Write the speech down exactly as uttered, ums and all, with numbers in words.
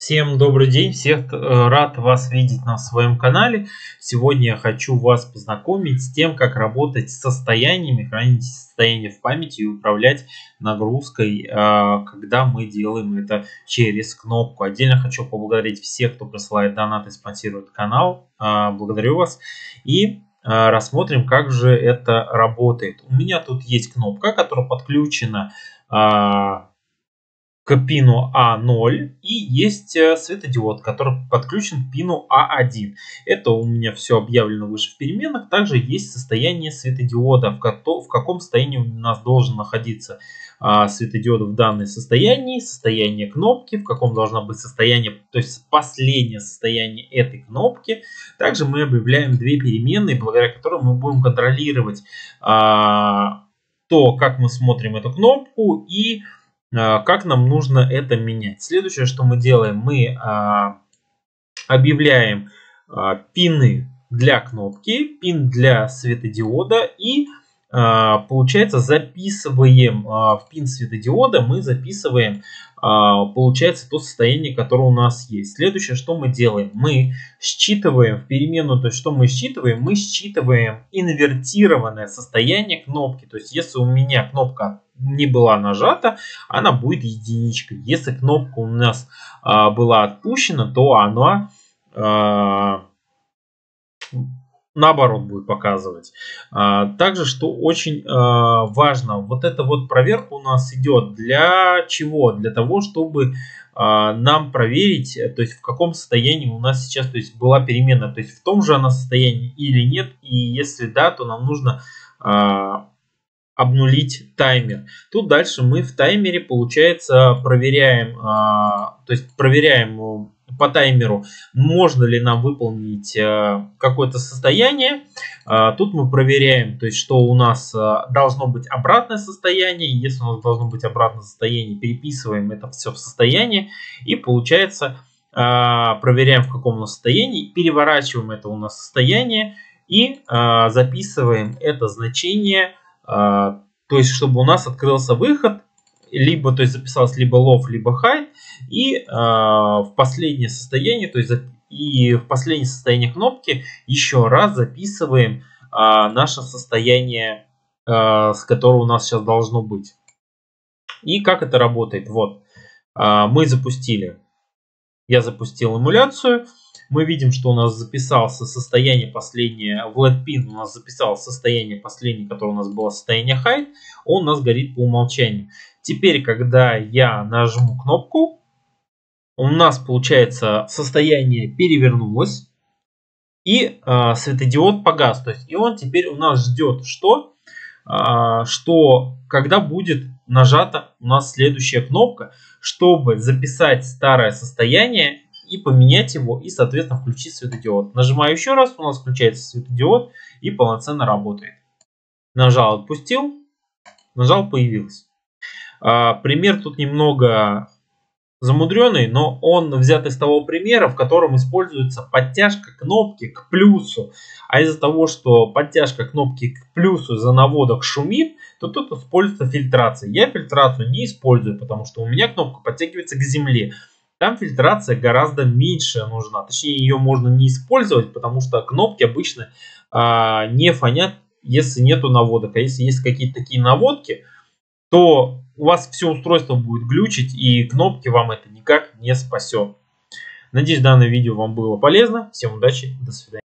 Всем добрый день, всех э, рад вас видеть на своем канале. Сегодня я хочу вас познакомить с тем, как работать с состояниями, хранить состояние в памяти и управлять нагрузкой, э, когда мы делаем это через кнопку. Отдельно хочу поблагодарить всех, кто присылает донаты и спонсирует канал. Э, благодарю вас. И э, рассмотрим, как же это работает. У меня тут есть кнопка, которая подключена э, к пину А ноль, и есть светодиод, который подключен к пину А один. Это у меня все объявлено выше в переменных. Также есть состояние светодиода, в, кото, в каком состоянии у нас должен находиться а, светодиод в данном состоянии, состояние кнопки, в каком должно быть состояние, то есть последнее состояние этой кнопки. Также мы объявляем две переменные, благодаря которым мы будем контролировать а, то, как мы смотрим эту кнопку и как нам нужно это менять. Следующее, что мы делаем, мы а, объявляем а, пины для кнопки, пин для светодиода и а, получается записываем а, в пин светодиода, мы записываем а, получается то состояние, которое у нас есть. Следующее, что мы делаем, мы считываем в переменную, то есть что мы считываем, мы считываем инвертированное состояние кнопки. То есть если у меня кнопка не была нажата, она будет единичкой. Если кнопка у нас а, была отпущена, то она а, наоборот будет показывать. А, также, что очень а, важно, вот эта вот проверка у нас идет для чего? Для того, чтобы а, нам проверить, то есть в каком состоянии у нас сейчас, то есть была переменная, то есть в том же она состоянии или нет. И если да, то нам нужно а, обнулить таймер. Тут дальше мы в таймере, получается, проверяем, а, то есть проверяем по таймеру, можно ли нам выполнить а, какое-то состояние. А, тут мы проверяем, то есть что у нас а, должно быть обратное состояние. Если у нас должно быть обратное состояние, переписываем это все в состояние и получается а, проверяем, в каком у нас состоянии, переворачиваем это у нас состояние и а, записываем это значение. Uh, то есть, чтобы у нас открылся выход, либо, то есть, записалось либо low, либо high, и uh, в последнее состояние, то есть, и в последнее состояние кнопки еще раз записываем uh, наше состояние, uh, с которого у нас сейчас должно быть. И как это работает? Вот, uh, мы запустили, я запустил эмуляцию. Мы видим, что у нас записался состояние последнее, в эл и ди пин у нас записалось состояние последнее, которое у нас было состояние high, он у нас горит по умолчанию. Теперь, когда я нажму кнопку, у нас получается состояние перевернулось и э, светодиод погас. То есть и он теперь у нас ждет, что, э, что когда будет нажата у нас следующая кнопка, чтобы записать старое состояние и поменять его, и, соответственно, включить светодиод. Нажимаю еще раз, у нас включается светодиод и полноценно работает. Нажал, отпустил, нажал, появилось. А, пример тут немного замудренный, но он взят из того примера, в котором используется подтяжка кнопки к плюсу. А из-за того, что подтяжка кнопки к плюсу из-за наводок шумит, то тут используется фильтрация. Я фильтрацию не использую, потому что у меня кнопка подтягивается к земле. Там фильтрация гораздо меньше нужна. Точнее, ее можно не использовать, потому что кнопки обычно а, не фонят, если нету наводок. А если есть какие-то такие наводки, то у вас все устройство будет глючить, и кнопки вам это никак не спасет. Надеюсь, данное видео вам было полезно. Всем удачи, до свидания.